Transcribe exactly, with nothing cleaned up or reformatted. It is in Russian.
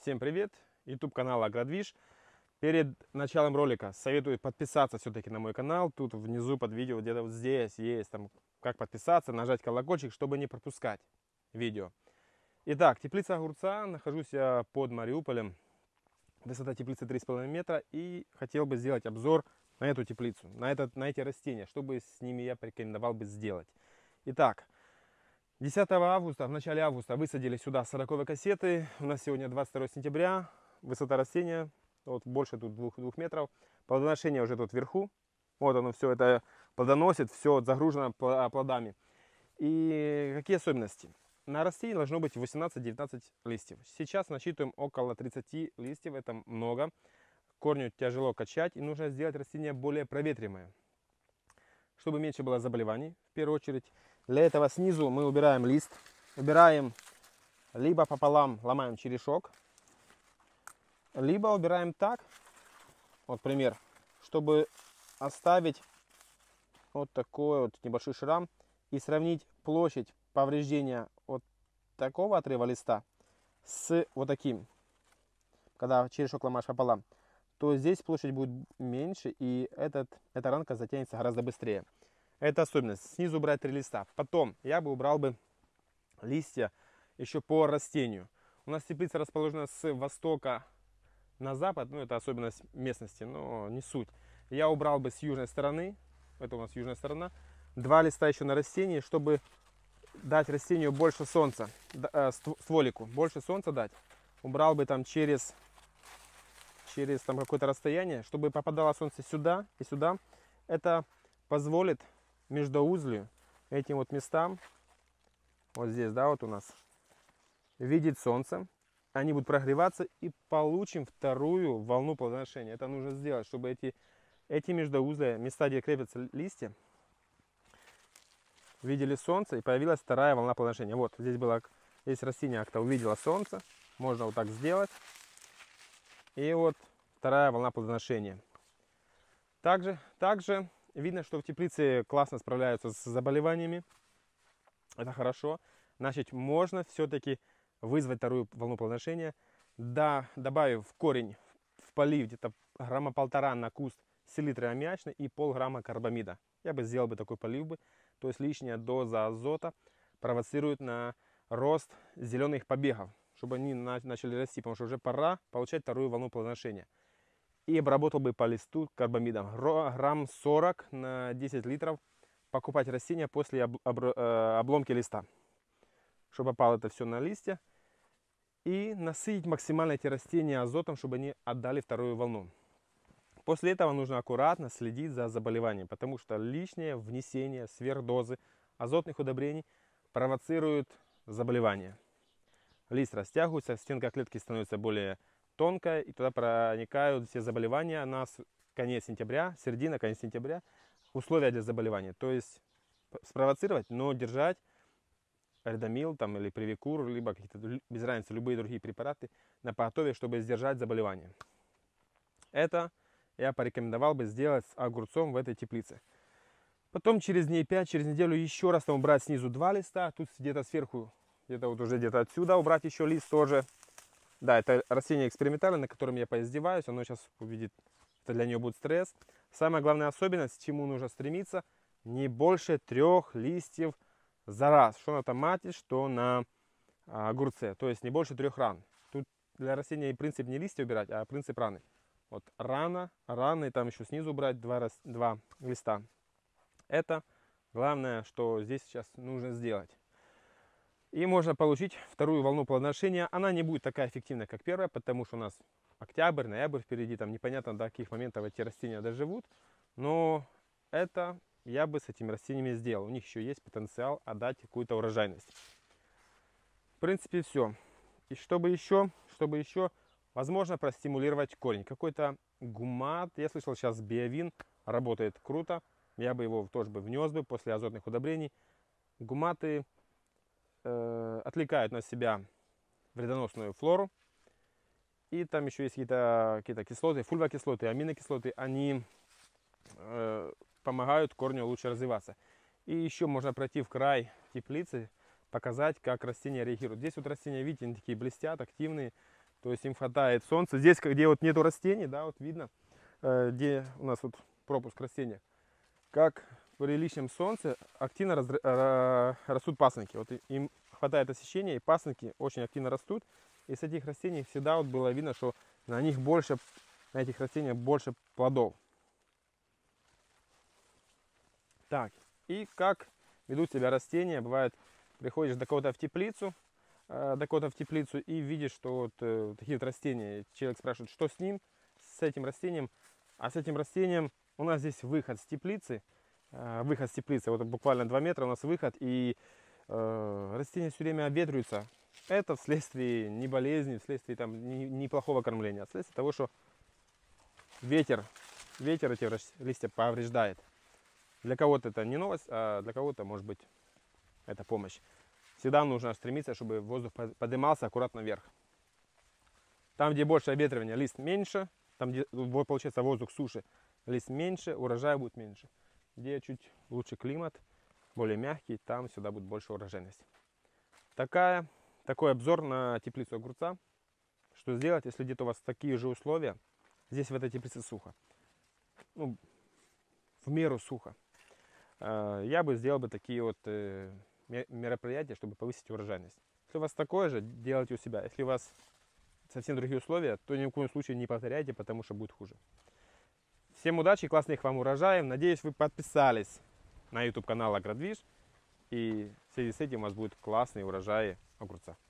Всем привет! YouTube канал Агродвиж. Перед началом ролика советую подписаться все-таки на мой канал. Тут внизу под видео, где-то вот здесь есть там как подписаться, нажать колокольчик, чтобы не пропускать видео. Итак, теплица огурца. Нахожусь я под Мариуполем. Высота теплицы три с половиной метра. И хотел бы сделать обзор на эту теплицу, на, этот, на эти растения, чтобы с ними я порекомендовал бы сделать. Итак, десятого августа, в начале августа высадили сюда сороковые кассеты. У нас сегодня двадцать второе сентября. Высота растения вот больше тут двух, двух метров. Плодоношение уже тут вверху. Вот оно все это плодоносит, все загружено плодами. И какие особенности? На растении должно быть восемнадцать-девятнадцать листьев. Сейчас насчитываем около тридцати листьев. Это много. Корню тяжело качать, и нужно сделать растение более проветриваемое, чтобы меньше было заболеваний в первую очередь. Для этого снизу мы убираем лист, убираем либо пополам, ломаем черешок, либо убираем так, вот пример, чтобы оставить вот такой вот небольшой шрам и сравнить площадь повреждения вот такого отрыва листа с вот таким. Когда черешок ломаешь пополам, то здесь площадь будет меньше, и этот, эта ранка затянется гораздо быстрее. Это особенность. Снизу убрать три листа. Потом я бы убрал бы листья еще по растению. У нас теплица расположена с востока на запад. Ну, это особенность местности, но не суть. Я убрал бы с южной стороны. Это у нас южная сторона. Два листа еще на растении, чтобы дать растению больше солнца. Стволику больше солнца дать. Убрал бы там через, через там какое-то расстояние, чтобы попадало солнце сюда и сюда. Это позволит междоузлию, этим вот местам, вот здесь, да, вот у нас, видеть солнце. Они будут прогреваться, и получим вторую волну плодоношения. Это нужно сделать, чтобы эти, эти междоузлия, места, где крепятся листья, видели солнце, и появилась вторая волна плодоношения. Вот, здесь было, здесь растение как-то увидело солнце. Можно вот так сделать. И вот вторая волна плодоношения. Также, также видно, что в теплице классно справляются с заболеваниями. Это хорошо. Значит, можно все-таки вызвать вторую волну плодоношения, да, добавив в корень, в полив где-то грамма полтора на куст селитры аммиачной и полграмма карбамида. Я бы сделал бы такой полив бы. То есть лишняя доза азота провоцирует на рост зеленых побегов, чтобы они начали расти, потому что уже пора получать вторую волну плодоношения. И обработал бы по листу карбамидом. Грамм сорок на десять литров покупать растения после обломки листа. Чтобы попало это все на листья. И насытить максимально эти растения азотом, чтобы они отдали вторую волну. После этого нужно аккуратно следить за заболеванием, потому что лишнее внесение сверхдозы азотных удобрений провоцирует заболевание. Лист растягивается, стенка клетки становится более тонкая, и туда проникают все заболевания на конец сентября, середина, конец сентября, условия для заболевания. То есть спровоцировать, но держать редомил там, или привикур, либо какие-то, без разницы, любые другие препараты на поготове, чтобы сдержать заболевание. Это я порекомендовал бы сделать с огурцом в этой теплице. Потом через дней пять, через неделю еще раз там убрать снизу два листа, тут где-то сверху, где-то вот уже где-то отсюда убрать еще лист тоже. Да, это растение экспериментальное, на котором я поиздеваюсь. Оно сейчас увидит, это для нее будет стресс. Самая главная особенность, к чему нужно стремиться, не больше трех листьев за раз. Что на томате, что на огурце. То есть не больше трех ран. Тут для растения принцип не листья убирать, а принцип раны. Вот рана, раны, и там еще снизу убрать два, два листа. Это главное, что здесь сейчас нужно сделать. И можно получить вторую волну плодоношения. Она не будет такая эффективная, как первая, потому что у нас октябрь, ноябрь впереди. Там непонятно, до каких моментов эти растения доживут. Но это я бы с этими растениями сделал. У них еще есть потенциал отдать какую-то урожайность. В принципе, все. И чтобы еще, чтобы еще, возможно, простимулировать корень. Какой-то гумат. Я слышал, сейчас биовин работает круто. Я бы его тоже бы внес бы после азотных удобрений. Гуматы отвлекают на себя вредоносную флору. И там еще есть какие-то какие-то кислоты, фульвокислоты, аминокислоты. Они э, помогают корню лучше развиваться. И еще можно пройти в край теплицы, показать, как растения реагируют. Здесь вот растения, видите, они такие блестят, активные. То есть им хватает солнца. Здесь, где вот нету растений, да, вот видно, э, где у нас вот пропуск растения, как при лишнем солнце активно раз, э, растут пасынки. Вот им хватает освещения, и пасынки очень активно растут. И с этих растений всегда вот было видно, что на них больше, на этих растениях больше плодов. Так, и как ведут себя растения. Бывает, приходишь до кого-то в теплицу, э, до кого-то в теплицу и видишь, что вот э, такие вот растения. Человек спрашивает, что с ним, с этим растением. А с этим растением у нас здесь выход с теплицы. Э, выход с теплицы, вот буквально два метра у нас выход, и э, растения все время обветриваются. Это вследствие не болезни, вследствие там неплохого кормления, а вследствие того, что ветер, ветер эти листья повреждает. Для кого-то это не новость, а для кого-то, может быть, это помощь. Всегда нужно стремиться, чтобы воздух поднимался аккуратно вверх. Там, где больше обветривания, лист меньше. Там, где получается воздух суше, лист меньше, урожая будет меньше. Где чуть лучше климат, более мягкий, там сюда будет больше урожайности. Такая, такой обзор на теплицу огурца. Что сделать, если где-то у вас такие же условия. Здесь в этой теплице сухо. Ну, в меру сухо. Я бы сделал бы такие вот мероприятия, чтобы повысить урожайность. Если у вас такое же, делайте у себя. Если у вас совсем другие условия, то ни в коем случае не повторяйте, потому что будет хуже. Всем удачи, классных вам урожаев. Надеюсь, вы подписались на YouTube канал Агродвиж. И в связи с этим у вас будет классный урожай огурца.